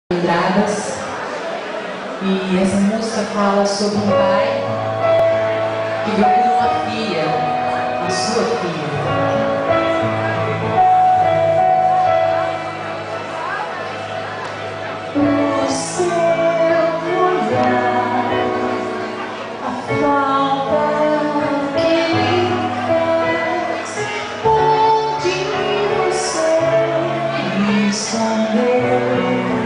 Lembradas. E essa música fala sobre um pai que procura uma filha, a sua filha. O seu olhar, a falta que ele faz, onde você escondeu.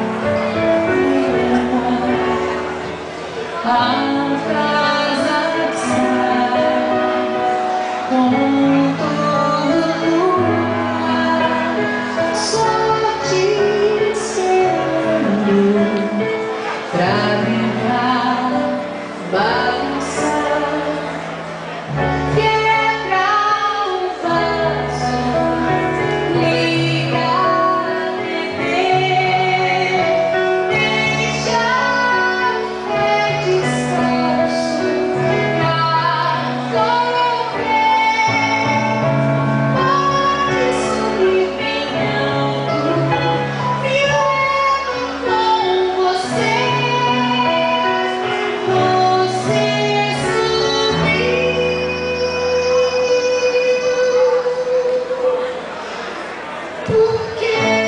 A casa está com todo lugar, só te esperando pra brincar, bagunçar, quebrar o vaso, ligar, beber, deixar descanso pra sofrer. Pode subir bem alto, me levo com você. Você subiu, por quê?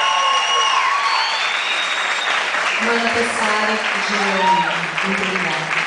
Mana Pessari, de Muito obrigada.